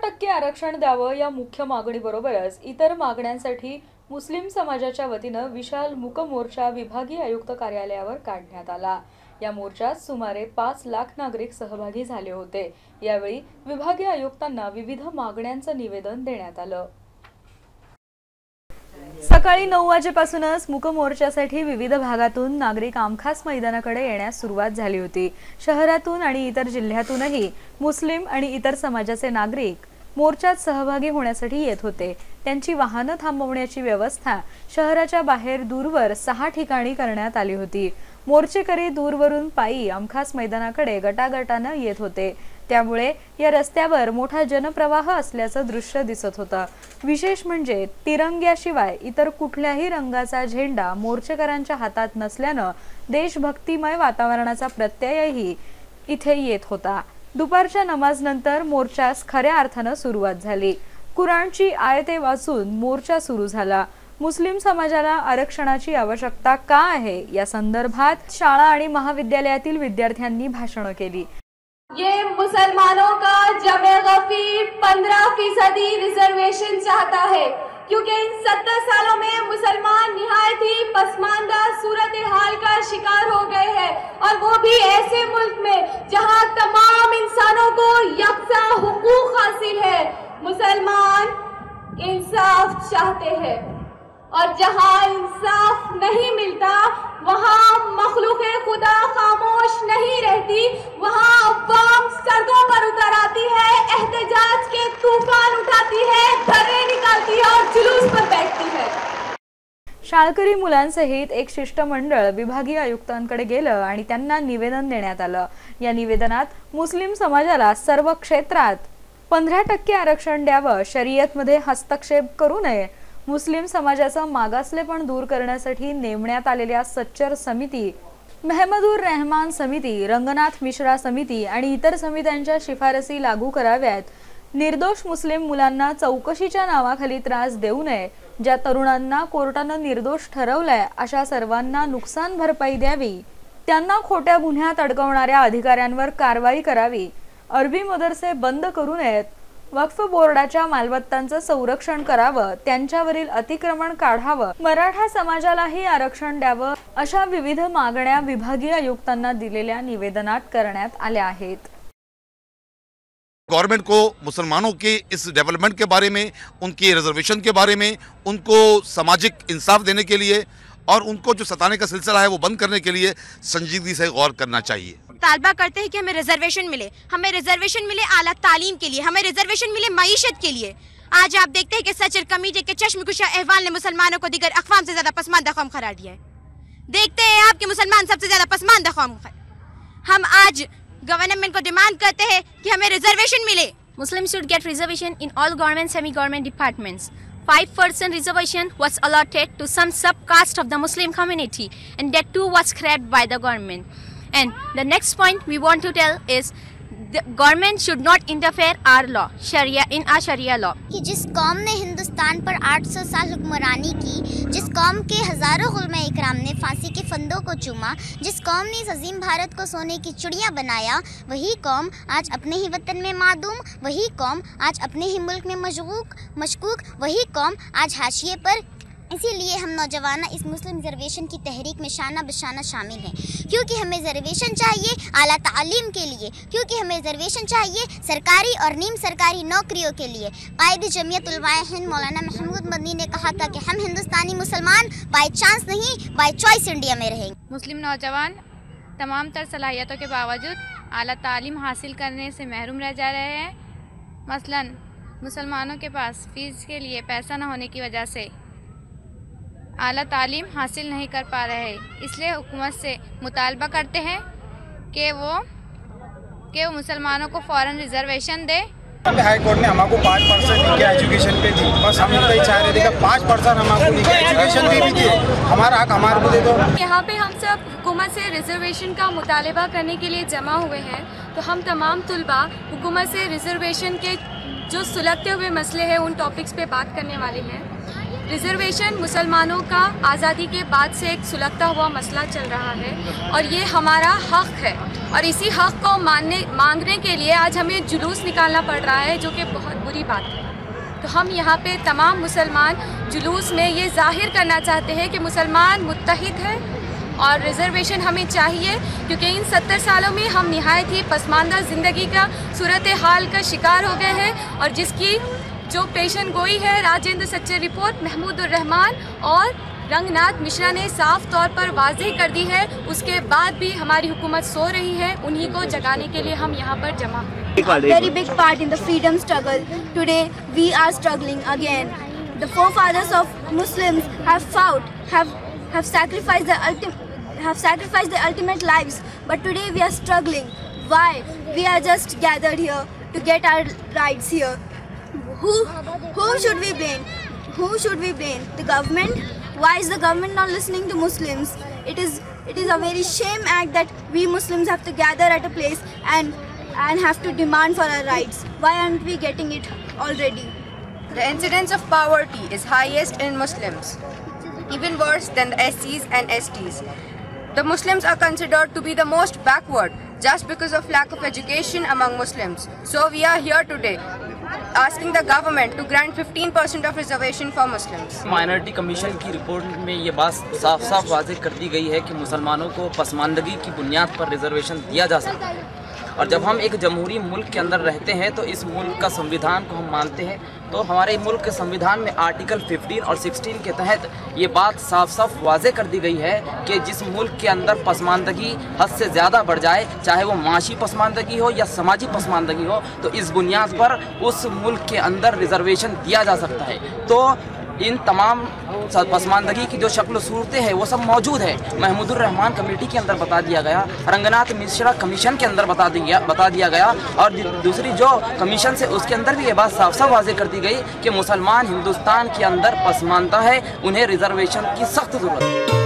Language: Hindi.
15% आरक्षण द्यावं या मुख्य मागणीबरोबरच इतर मागण्यांसाठी मुस्लिम समाजाच्या वतीनं विशाल मूक मोर्चा विभागीय आयुक्त कार्यालयावर काढण्यात आला। या मोर्चात सुमारे 5 लाख नागरिक सहभागी झाले होते। यावेळी विभागीय आयुक्तांना विविध मागण्यांचं निवेदन देण्यात आलं। सकाळी 9 वाजेपासूनच मूक मोर्चासाठी विविध भागातून नागरिक आमखास मैदानाकडे येण्यास सुरुवात झाली होती। शहरातून आणि इतर जिल्ह्यातूनही मुस्लिम आणि इतर समाजाचे नागरिक मोर्चात सहभागी होण्यासाठी येत होते। त्यांची वाहनं थांबवण्याची व्यवस्था शहराच्या बाहेर दूरवर 6 ठिकाणी करण्यात आली होती। मोर्चेकरी दूरवरून पायी आमखास मैदानाकडे गटागटाने येत होते, त्यामुळे या रस्त्यावर मोठा जनप्रवाह असल्याचं दृश्य दिसत होतं। विशेष म्हणजे तिरंग्याशिवाय इतर कुठल्याही रंगाचा झेंडा मोर्चेकरांच्या हातात नसल्यानं देशभक्तिमय वातावरणाचा प्रत्ययही इथे येत होता। दुपारच्या नमाजनंतर मोर्चास खऱ्या अर्थानं सुरुवात झाली। कुराणची आयते वाचून मोर्चा सुरू झाला। मुस्लिम समाजाला आरक्षणाची आवश्यकता का आहे या संदर्भात शाळा आणि महाविद्यालयातील विद्यार्थ्यांनी भाषणं केली। ये मुसलमानों का जमे गफीर 15% रिजर्वेशन चाहता है, क्योंकि इन 70 सालों में मुसलमान निहायत ही पसमानदा सूरत हाल का शिकार हो गए हैं, और वो भी ऐसे मुल्क में जहां तमाम इंसानों को यकसा हुकूक हासिल है। मुसलमान इंसाफ चाहते हैं, और जहां इंसाफ नहीं मिलता वहां मखलूक़े खुदा खामोश नहीं रहती, वहां अवाम सड़कों पर उतर आती है, एहतजाज के तूफान उठाती है, धरने निकालती है और जुलूस पर बैठती है। शाळकरी मुलांसहित एक शिष्टमंडळ विभागीय आयुक्तांकडे गेलं आणि त्यांना निवेदन देण्यात आलं। या निवेदनात मुस्लिम समाजाला सर्व क्षेत्रात 15% आरक्षण द्यावं, शरीयतमध्ये हस्तक्षेप करू नये, मुस्लिम समाजाचं मागासलेपण दूर करण्यासाठी नेमण्यात आलेल्या सच्चर समिती, मेहमदुर रहमान समिती, रंगनाथ मिश्रा समिती आणि इतर समित्यांच्या शिफारसी लागू कराव्यात, निर्दोष मुस्लिम मुलांना चौकशीच्या नावाखाली त्रास देऊ नये, ज्या तरुणांना कोर्टानं निर्दोष ठरवलंय अशा सर्वांना नुकसान भरपाई द्यावी, त्यांना खोट्या गुन्ह्यात अडकवणाऱ्या अधिकाऱ्यांवर कारवाई करावी, अरबी मदरसे बंद करू नयेत, वक्फ बोर्डाच्या मालमत्तांचं संरक्षण करावं, त्यांच्यावरील अतिक्रमण काढावं, मराठा समाजालाही आरक्षण द्यावं, अशा विविध मागण्या विभागीय आयुक्तांना दिलेल्या निवेदनात करण्यात आल्या आहेत। गवर्नमेंट को मुसलमानों के इस डेवलपमेंट के बारे में, उनकी रिजर्वेशन के बारे में, उनको सामाजिक इंसाफ देने के लिए और उनको जो सताने का सिलसिला है वो बंद करने के लिए संजीदगी से गौर करना चाहिए। तालबा करते हैं कि हमें रिजर्वेशन मिले आला तालीम के लिए, हमें रिजर्वेशन मिले मईशत के लिए। आज आप देखते हैं कि सचर कमेटी के चश्मकुशा अहवाल ने मुसलमानों को दीगर अक़वाम से ज्यादा पसमानदा कौम करार दिया है। देखते हैं आप कि मुसलमान सबसे ज्यादा पसमानदा कौम है। हम आज गवर्नमेंट को डिमांड करते हैं कि हमें रिजर्वेशन मिले। Muslims should get reservation in all government, semi-government departments. 5% reservation was allotted to some subcaste of the Muslim community, and that too was scrapped by the government. And the next point we want to tell is the government should not interfere our law, Sharia, in our Sharia law. कि जिस कौम ने हिंदुस्तान पर 800 साल हुक्मरानी की, जिस कौम के हज़ारों उलमा इकराम ने फांसी के फंदों को चूमा, जिस कौम ने इस अजीम भारत को सोने की चिड़िया बनाया, वही कौम आज अपने ही वतन में मादूम, वही कौम आज अपने ही मुल्क में मशकूक, वही कौम आज हाशिए पर। इसीलिए हम नौजवान इस मुस्लिम रिजर्वेशन की तहरीक में शाना बशाना शामिल हैं, क्योंकि हमें रिजर्वेशन चाहिए आला तालीम के लिए, क्योंकि हमें रिजर्वेशन चाहिए सरकारी और नीम सरकारी नौकरियों के लिए। कायद जमीयत उलमाए हिंद मौलाना महमूद मदनी ने कहा था कि हम हिंदुस्तानी मुसलमान बाय चांस नहीं, बाय चॉइस इंडिया में रहेंगे। मुस्लिम नौजवान तमाम तर सलाहियतों के बावजूद आला तालीम हासिल करने से महरूम रह जा रहे हैं। मसलन मुसलमानों के पास फीस के लिए पैसा न होने की वजह से आला तालीम हासिल नहीं कर पा रहे हैं। इसलिए हुकूमत से मुतालबा करते हैं कि वो मुसलमानों को फ़ौरन रिजर्वेशन दे। हाई कोर्ट ने हमको 5% के एजुकेशन पे दी, बस हम तो चाह रहे थे कि 5% हमको एजुकेशन भी दिए, हमारा हक हमारे को दे दो। यहाँ पे हम सब हुकूमत से रिजर्वेशन का मुतालबा करने के लिए जमा हुए हैं, तो हम तमाम तुलबा हुकूमत से रिजर्वेशन के जो सुलगते हुए मसले हैं उन टॉपिक्स पे बात करने वाले हैं। रिजर्वेशन मुसलमानों का आज़ादी के बाद से एक सुलगता हुआ मसला चल रहा है और ये हमारा हक़ है और इसी हक़ को मांगने के लिए आज हमें जुलूस निकालना पड़ रहा है, जो कि बहुत बुरी बात है। तो हम यहाँ पे तमाम मुसलमान जुलूस में ये जाहिर करना चाहते हैं कि मुसलमान मुत्तहिद है और रिजर्वेशन हमें चाहिए, क्योंकि इन 70 सालों में हम निहायत ही पसमानदा ज़िंदगी का सूरत हाल का शिकार हो गए हैं और जिसकी जो पेशन गोई है राजेंद्र सच्चर रिपोर्ट, महमूदुर रहमान और रंगनाथ मिश्रा ने साफ तौर पर वाज़ेह कर दी है। उसके बाद भी हमारी हुकूमत सो रही है, उन्हीं को जगाने के लिए हम यहाँ पर जमा हुए। Very big part in the freedom struggle. Today we are struggling again. The forefathers of Muslims have fought, have sacrificed their ultimate lives, but today we are struggling. Why? We are just gathered here to get our rights here. Who should we blame? Who should we blame? The government? Why is the government not listening to Muslims? It is a very shame act that we Muslims have to gather at a place and have to demand for our rights. Why aren't we getting it already? The incidence of poverty is highest in Muslims, even worse than the SCs and STs. The Muslims are considered to be the most backward just because of lack of education among Muslims. So we are here today asking the government to grant 15% of reservation for Muslims. Minority commission की रिपोर्ट में ये बात साफ साफ वाज़ेह कर दी गई है कि मुसलमानों को पसमानदगी की बुनियाद पर रिजर्वेशन दिया जा सकता है और जब हम एक जमहूरी मुल्क के अंदर रहते हैं तो इस मुल्क का संविधान को हम मानते हैं। तो हमारे मुल्क के संविधान में आर्टिकल 15 और 16 के तहत ये बात साफ साफ वाज़ेह कर दी गई है कि जिस मुल्क के अंदर पसमानदगी हद से ज़्यादा बढ़ जाए, चाहे वो माशी पसमानदगी हो या समाजी पसमानदगी हो, तो इस बुनियाद पर उस मुल्क के अंदर रिजर्वेशन दिया जा सकता है। तो इन तमाम पसमानदगी की जो शक्ल सूरतें हैं वो सब मौजूद है। महमूदुर रहमान कमेटी के अंदर बता दिया गया, रंगनाथ मिश्रा कमीशन के अंदर बता दिया गया और दूसरी जो कमीशन से उसके अंदर भी ये बात साफ साफ वाज़ेह कर दी गई कि मुसलमान हिंदुस्तान के अंदर पसमानदा है, उन्हें रिजर्वेशन की सख्त ज़रूरत है।